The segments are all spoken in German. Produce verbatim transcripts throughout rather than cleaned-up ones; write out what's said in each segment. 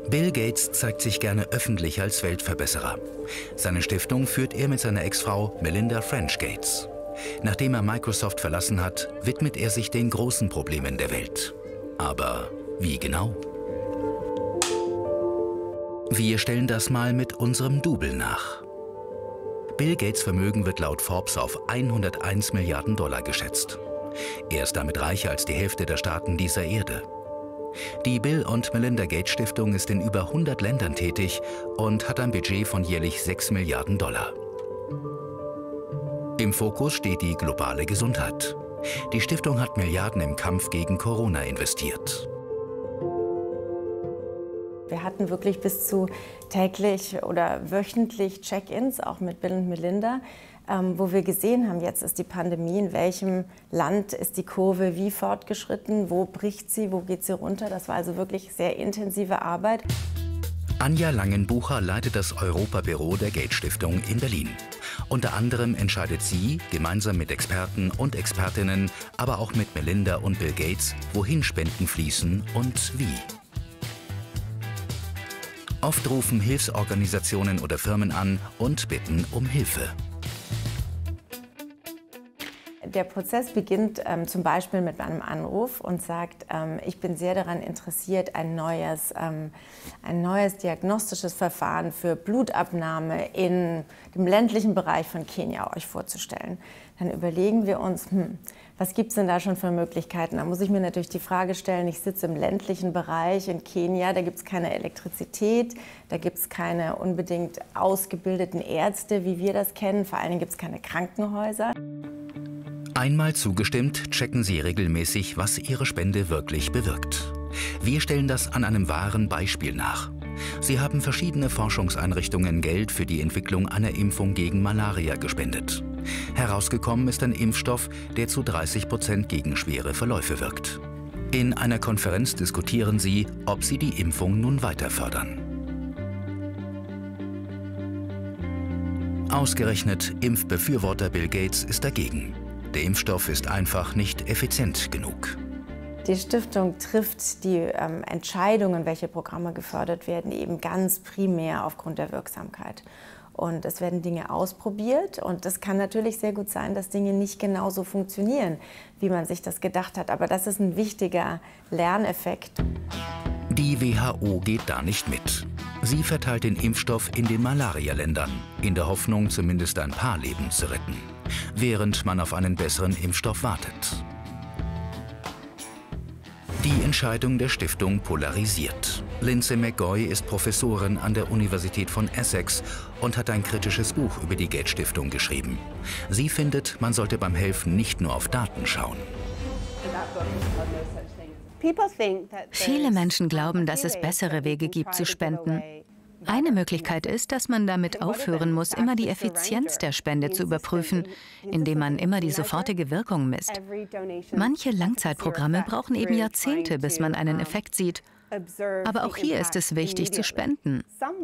Bill Gates zeigt sich gerne öffentlich als Weltverbesserer. Seine Stiftung führt er mit seiner Ex-Frau Melinda French Gates. Nachdem er Microsoft verlassen hat, widmet er sich den großen Problemen der Welt. Aber wie genau? Wir stellen das mal mit unserem Double nach. Bill Gates' Vermögen wird laut Forbes auf hunderteins Milliarden Dollar geschätzt. Er ist damit reicher als die Hälfte der Staaten dieser Erde. Die Bill und Melinda Gates Stiftung ist in über hundert Ländern tätig und hat ein Budget von jährlich sechs Milliarden Dollar. Im Fokus steht die globale Gesundheit. Die Stiftung hat Milliarden im Kampf gegen Corona investiert. Wir hatten wirklich bis zu täglich oder wöchentlich Check-ins, auch mit Bill und Melinda, ähm, wo wir gesehen haben, jetzt ist die Pandemie, in welchem Land ist die Kurve wie fortgeschritten, wo bricht sie, wo geht sie runter. Das war also wirklich sehr intensive Arbeit. Anja Langenbucher leitet das Europabüro der Gates Stiftung in Berlin. Unter anderem entscheidet sie, gemeinsam mit Experten und Expertinnen, aber auch mit Melinda und Bill Gates, wohin Spenden fließen und wie. Oft rufen Hilfsorganisationen oder Firmen an und bitten um Hilfe. Der Prozess beginnt ähm, zum Beispiel mit einem Anruf und sagt, ähm, ich bin sehr daran interessiert, ein neues, ähm, ein neues diagnostisches Verfahren für Blutabnahme in dem ländlichen Bereich von Kenia euch vorzustellen. Dann überlegen wir uns, hm, was gibt es denn da schon für Möglichkeiten? Da muss ich mir natürlich die Frage stellen, ich sitze im ländlichen Bereich in Kenia, da gibt es keine Elektrizität, da gibt es keine unbedingt ausgebildeten Ärzte, wie wir das kennen, vor allen Dingen gibt es keine Krankenhäuser. Einmal zugestimmt, checken Sie regelmäßig, was Ihre Spende wirklich bewirkt. Wir stellen das an einem wahren Beispiel nach. Sie haben verschiedene Forschungseinrichtungen Geld für die Entwicklung einer Impfung gegen Malaria gespendet. Herausgekommen ist ein Impfstoff, der zu dreißig Prozent gegen schwere Verläufe wirkt. In einer Konferenz diskutieren Sie, ob Sie die Impfung nun weiter fördern. Ausgerechnet Impfbefürworter Bill Gates ist dagegen. Der Impfstoff ist einfach nicht effizient genug. Die Stiftung trifft die ähm, Entscheidungen, welche Programme gefördert werden, eben ganz primär aufgrund der Wirksamkeit. Und es werden Dinge ausprobiert und es kann natürlich sehr gut sein, dass Dinge nicht genauso funktionieren, wie man sich das gedacht hat. Aber das ist ein wichtiger Lerneffekt. Die W H O geht da nicht mit. Sie verteilt den Impfstoff in den Malaria-Ländern, in der Hoffnung, zumindest ein paar Leben zu retten, während man auf einen besseren Impfstoff wartet. Die Entscheidung der Stiftung polarisiert. Lindsay McGoy ist Professorin an der Universität von Essex und hat ein kritisches Buch über die Gates Stiftung geschrieben. Sie findet, man sollte beim Helfen nicht nur auf Daten schauen. Viele Menschen glauben, dass es bessere Wege gibt zu spenden. Eine Möglichkeit ist, dass man damit aufhören muss, immer die Effizienz der Spende zu überprüfen, indem man immer die sofortige Wirkung misst. Manche Langzeitprogramme brauchen eben Jahrzehnte, bis man einen Effekt sieht. Aber auch hier ist es wichtig zu spenden.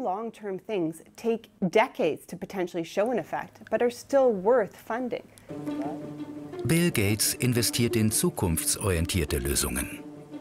Bill Gates investiert in zukunftsorientierte Lösungen.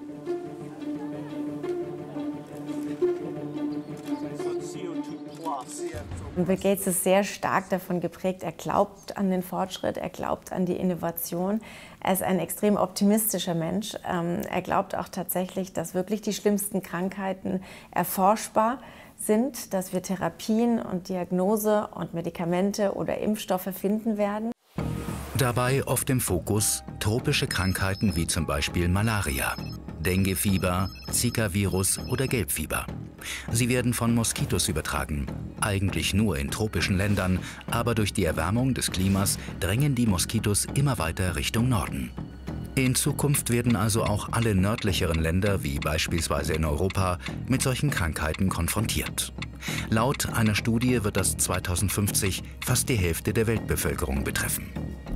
Bill Gates ist sehr stark davon geprägt, er glaubt an den Fortschritt, er glaubt an die Innovation. Er ist ein extrem optimistischer Mensch. Er glaubt auch tatsächlich, dass wirklich die schlimmsten Krankheiten erforschbar sind, dass wir Therapien und Diagnose und Medikamente oder Impfstoffe finden werden. Dabei oft im Fokus tropische Krankheiten wie zum Beispiel Malaria, Denguefieber, Zika-Virus oder Gelbfieber. Sie werden von Moskitos übertragen, eigentlich nur in tropischen Ländern, aber durch die Erwärmung des Klimas drängen die Moskitos immer weiter Richtung Norden. In Zukunft werden also auch alle nördlicheren Länder, wie beispielsweise in Europa, mit solchen Krankheiten konfrontiert. Laut einer Studie wird das zweitausendfünfzig fast die Hälfte der Weltbevölkerung betreffen.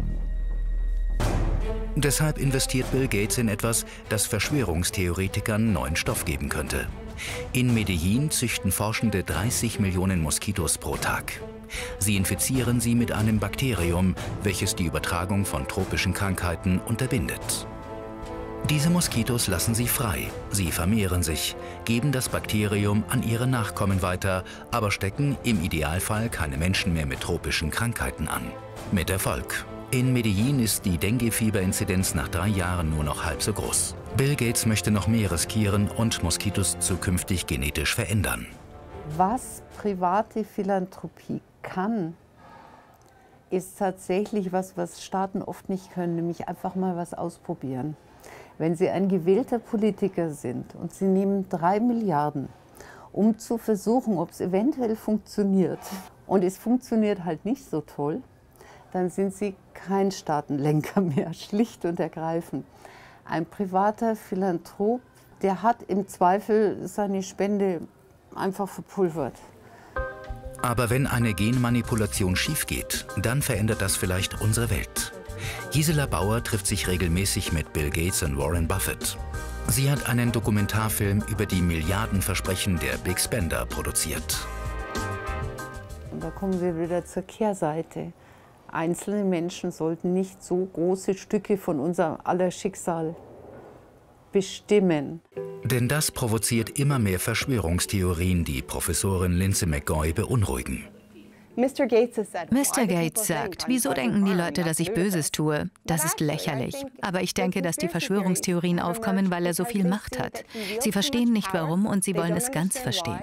Deshalb investiert Bill Gates in etwas, das Verschwörungstheoretikern neuen Stoff geben könnte. In Medellin züchten Forschende dreißig Millionen Moskitos pro Tag. Sie infizieren sie mit einem Bakterium, welches die Übertragung von tropischen Krankheiten unterbindet. Diese Moskitos lassen sie frei. Sie vermehren sich, geben das Bakterium an ihre Nachkommen weiter, aber stecken im Idealfall keine Menschen mehr mit tropischen Krankheiten an. Mit Erfolg. In Medellin ist die Dengue-Fieber-Inzidenz nach drei Jahren nur noch halb so groß. Bill Gates möchte noch mehr riskieren und Moskitos zukünftig genetisch verändern. Was private Philanthropie kann, ist tatsächlich was, was Staaten oft nicht können, nämlich einfach mal was ausprobieren. Wenn Sie ein gewählter Politiker sind und Sie nehmen drei Milliarden, um zu versuchen, ob es eventuell funktioniert, und es funktioniert halt nicht so toll, dann sind Sie kein Staatenlenker mehr, schlicht und ergreifend. Ein privater Philanthrop, der hat im Zweifel seine Spende einfach verpulvert. Aber wenn eine Genmanipulation schief geht, dann verändert das vielleicht unsere Welt. Gisela Bauer trifft sich regelmäßig mit Bill Gates und Warren Buffett. Sie hat einen Dokumentarfilm über die Milliardenversprechen der Big Spender produziert. Und da kommen wir wieder zur Kehrseite. Einzelne Menschen sollten nicht so große Stücke von unserem aller Schicksal bestimmen. Denn das provoziert immer mehr Verschwörungstheorien, die Professorin Lindsay McGoy beunruhigen. Mister Gates sagt, wieso denken die Leute, dass ich Böses tue? Das ist lächerlich. Aber ich denke, dass die Verschwörungstheorien aufkommen, weil er so viel Macht hat. Sie verstehen nicht warum und sie wollen es ganz verstehen.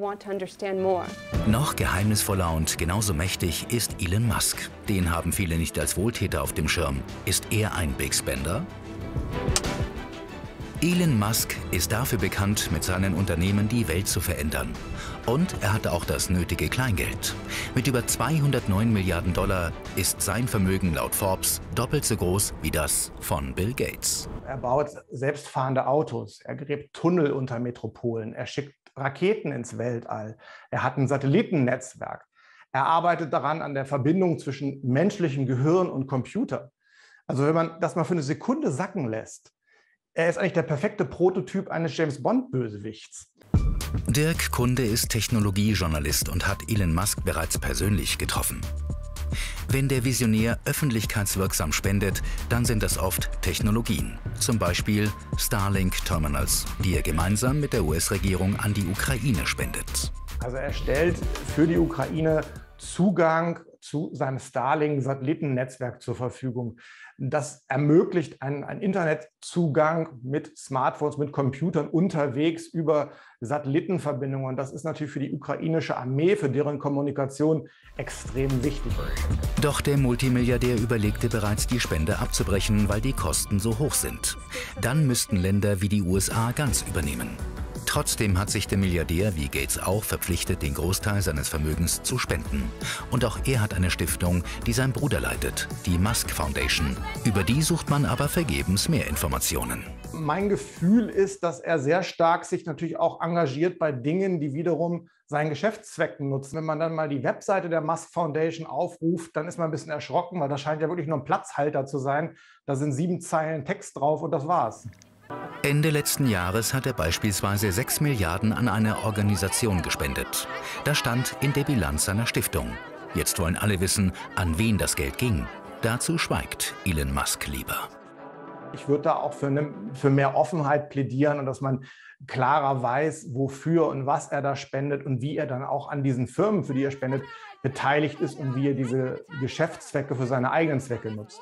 Noch geheimnisvoller und genauso mächtig ist Elon Musk. Den haben viele nicht als Wohltäter auf dem Schirm. Ist er ein Big Spender? Elon Musk ist dafür bekannt, mit seinen Unternehmen die Welt zu verändern. Und er hatte auch das nötige Kleingeld. Mit über zweihundertneun Milliarden Dollar ist sein Vermögen laut Forbes doppelt so groß wie das von Bill Gates. Er baut selbstfahrende Autos, er gräbt Tunnel unter Metropolen, er schickt Raketen ins Weltall, er hat ein Satellitennetzwerk. Er arbeitet daran an der Verbindung zwischen menschlichem Gehirn und Computer. Also wenn man das mal für eine Sekunde sacken lässt, er ist eigentlich der perfekte Prototyp eines James-Bond-Bösewichts. Dirk Kunde ist Technologiejournalist und hat Elon Musk bereits persönlich getroffen. Wenn der Visionär öffentlichkeitswirksam spendet, dann sind das oft Technologien. Zum Beispiel Starlink-Terminals, die er gemeinsam mit der U S-Regierung an die Ukraine spendet. Also er stellt für die Ukraine Zugang zu seinem Starlink-Satellitennetzwerk zur Verfügung. Das ermöglicht einen, einen Internetzugang mit Smartphones, mit Computern unterwegs über Satellitenverbindungen. Und das ist natürlich für die ukrainische Armee, für deren Kommunikation extrem wichtig. Doch der Multimilliardär überlegte bereits, die Spende abzubrechen, weil die Kosten so hoch sind. Dann müssten Länder wie die U S A ganz übernehmen. Trotzdem hat sich der Milliardär, wie Gates auch, verpflichtet, den Großteil seines Vermögens zu spenden. Und auch er hat eine Stiftung, die sein Bruder leitet, die Musk Foundation. Über die sucht man aber vergebens mehr Informationen. Mein Gefühl ist, dass er sehr stark sich natürlich auch engagiert bei Dingen, die wiederum seinen Geschäftszwecken nutzen. Wenn man dann mal die Webseite der Musk Foundation aufruft, dann ist man ein bisschen erschrocken, weil das scheint ja wirklich nur ein Platzhalter zu sein. Da sind sieben Zeilen Text drauf und das war's. Ende letzten Jahres hat er beispielsweise sechs Milliarden an eine Organisation gespendet. Das stand in der Bilanz seiner Stiftung. Jetzt wollen alle wissen, an wen das Geld ging. Dazu schweigt Elon Musk lieber. Ich würde da auch für, eine, für mehr Offenheit plädieren und dass man klarer weiß, wofür und was er da spendet und wie er dann auch an diesen Firmen, für die er spendet, beteiligt ist und wie er diese Geschäftszwecke für seine eigenen Zwecke nutzt.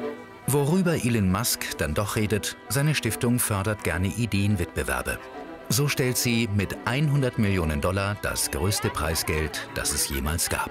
Worüber Elon Musk dann doch redet, seine Stiftung fördert gerne Ideenwettbewerbe. So stellt sie mit hundert Millionen Dollar das größte Preisgeld, das es jemals gab.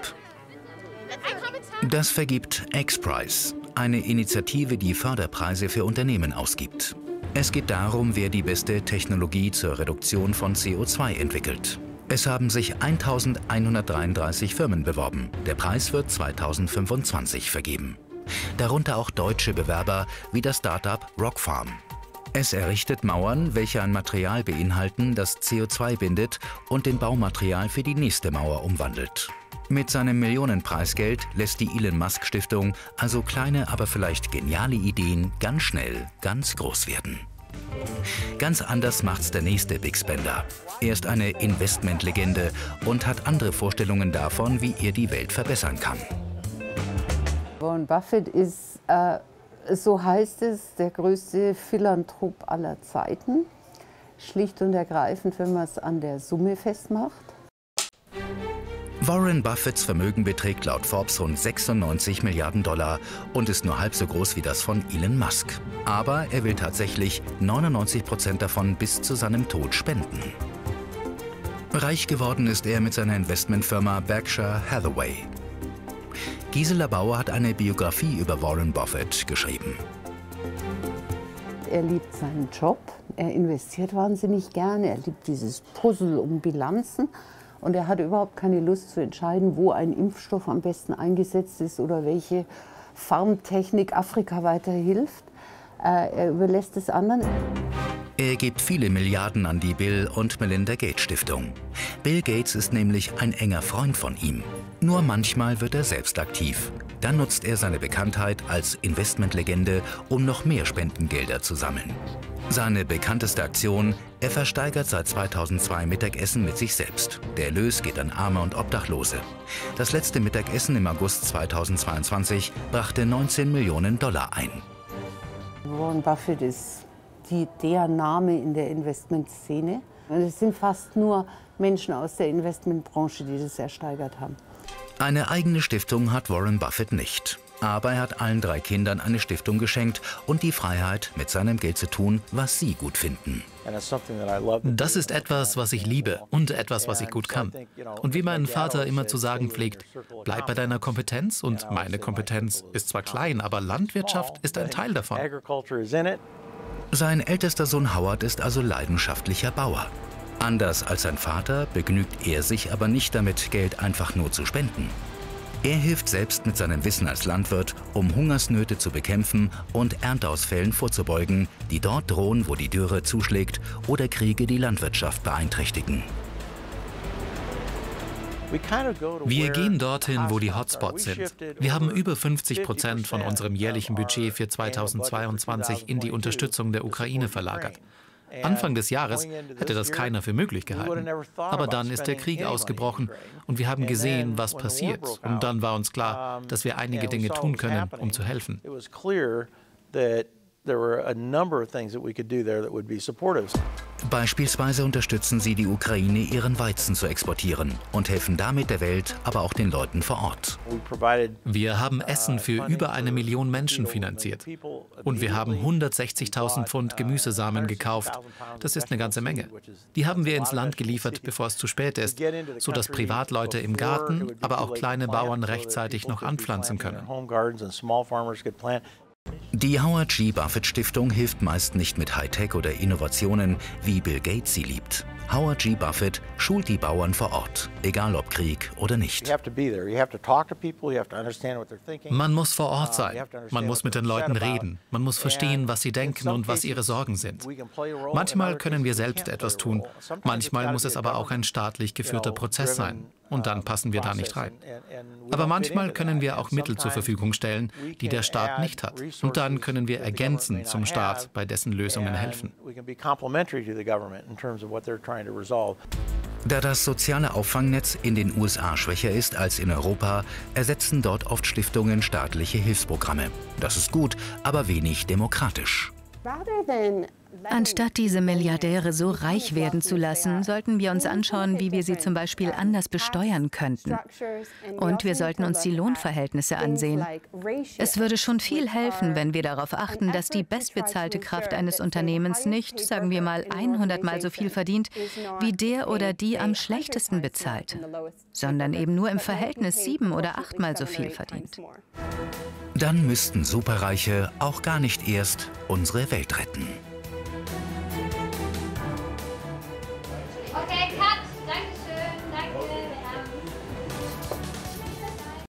Das vergibt X-Prize, eine Initiative, die Förderpreise für Unternehmen ausgibt. Es geht darum, wer die beste Technologie zur Reduktion von C O zwei entwickelt. Es haben sich eintausendeinhundertdreiunddreißig Firmen beworben. Der Preis wird zweitausendfünfundzwanzig vergeben. Darunter auch deutsche Bewerber wie das Start-up Rockfarm. Es errichtet Mauern, welche ein Material beinhalten, das C O zwei bindet und in Baumaterial für die nächste Mauer umwandelt. Mit seinem Millionenpreisgeld lässt die Elon Musk Stiftung also kleine, aber vielleicht geniale Ideen ganz schnell ganz groß werden. Ganz anders macht's der nächste Big Spender. Er ist eine Investmentlegende und hat andere Vorstellungen davon, wie er die Welt verbessern kann. Warren Buffett ist äh, So heißt es, der größte Philanthrop aller Zeiten. Schlicht und ergreifend, wenn man es an der Summe festmacht. Warren Buffetts Vermögen beträgt laut Forbes rund sechsundneunzig Milliarden Dollar und ist nur halb so groß wie das von Elon Musk. Aber er will tatsächlich neunundneunzig Prozent davon bis zu seinem Tod spenden. Reich geworden ist er mit seiner Investmentfirma Berkshire Hathaway. Gisela Bauer hat eine Biografie über Warren Buffett geschrieben. Er liebt seinen Job, er investiert wahnsinnig gerne, er liebt dieses Puzzle um Bilanzen und er hat überhaupt keine Lust zu entscheiden, wo ein Impfstoff am besten eingesetzt ist oder welche Farmtechnik Afrika weiterhilft. Er überlässt es anderen. Er gibt viele Milliarden an die Bill und Melinda Gates Stiftung. Bill Gates ist nämlich ein enger Freund von ihm. Nur manchmal wird er selbst aktiv. Dann nutzt er seine Bekanntheit als Investmentlegende, um noch mehr Spendengelder zu sammeln. Seine bekannteste Aktion: er versteigert seit zweitausendzwei Mittagessen mit sich selbst. Der Erlös geht an Arme und Obdachlose. Das letzte Mittagessen im August zweitausendzweiundzwanzig brachte neunzehn Millionen Dollar ein. Warren Buffett ist die, der Name in der Investmentszene. Und es sind fast nur Menschen aus der Investmentbranche, die das ersteigert haben. Eine eigene Stiftung hat Warren Buffett nicht. Aber er hat allen drei Kindern eine Stiftung geschenkt und die Freiheit, mit seinem Geld zu tun, was sie gut finden. Das ist etwas, was ich liebe und etwas, was ich gut kann. Und wie mein Vater immer zu sagen pflegt, bleib bei deiner Kompetenz und meine Kompetenz ist zwar klein, aber Landwirtschaft ist ein Teil davon. Sein ältester Sohn Howard ist also leidenschaftlicher Bauer. Anders als sein Vater begnügt er sich aber nicht damit, Geld einfach nur zu spenden. Er hilft selbst mit seinem Wissen als Landwirt, um Hungersnöte zu bekämpfen und Ernteausfällen vorzubeugen, die dort drohen, wo die Dürre zuschlägt oder Kriege die Landwirtschaft beeinträchtigen. Wir gehen dorthin, wo die Hotspots sind. Wir haben über fünfzig Prozent von unserem jährlichen Budget für zweitausendzweiundzwanzig in die Unterstützung der Ukraine verlagert. Anfang des Jahres hätte das keiner für möglich gehalten. Aber dann ist der Krieg ausgebrochen und wir haben gesehen, was passiert. Und dann war uns klar, dass wir einige Dinge tun können, um zu helfen. Beispielsweise unterstützen sie die Ukraine, ihren Weizen zu exportieren und helfen damit der Welt, aber auch den Leuten vor Ort. Wir haben Essen für über eine Million Menschen finanziert. Und wir haben hundertsechzigtausend Pfund Gemüsesamen gekauft. Das ist eine ganze Menge. Die haben wir ins Land geliefert, bevor es zu spät ist, sodass Privatleute im Garten, aber auch kleine Bauern rechtzeitig noch anpflanzen können. Die Howard G. Buffett Stiftung hilft meist nicht mit Hightech oder Innovationen, wie Bill Gates sie liebt. Howard G. Buffett schult die Bauern vor Ort, egal ob Krieg oder nicht. Man muss vor Ort sein, man muss mit den Leuten reden, man muss verstehen, was sie denken und was ihre Sorgen sind. Manchmal können wir selbst etwas tun, manchmal muss es aber auch ein staatlich geführter Prozess sein. Und dann passen wir da nicht rein. Aber manchmal können wir auch Mittel zur Verfügung stellen, die der Staat nicht hat. Und dann können wir ergänzen zum Staat bei dessen Lösungen helfen. Da das soziale Auffangnetz in den U S A schwächer ist als in Europa, ersetzen dort oft Stiftungen staatliche Hilfsprogramme. Das ist gut, aber wenig demokratisch. Anstatt diese Milliardäre so reich werden zu lassen, sollten wir uns anschauen, wie wir sie zum Beispiel anders besteuern könnten. Und wir sollten uns die Lohnverhältnisse ansehen. Es würde schon viel helfen, wenn wir darauf achten, dass die bestbezahlte Kraft eines Unternehmens nicht, sagen wir mal, hundert Mal so viel verdient, wie der oder die am schlechtesten bezahlt, sondern eben nur im Verhältnis sieben oder achtmal so viel verdient. Dann müssten Superreiche auch gar nicht erst unsere Welt retten. Okay, cut. Dankeschön. Danke.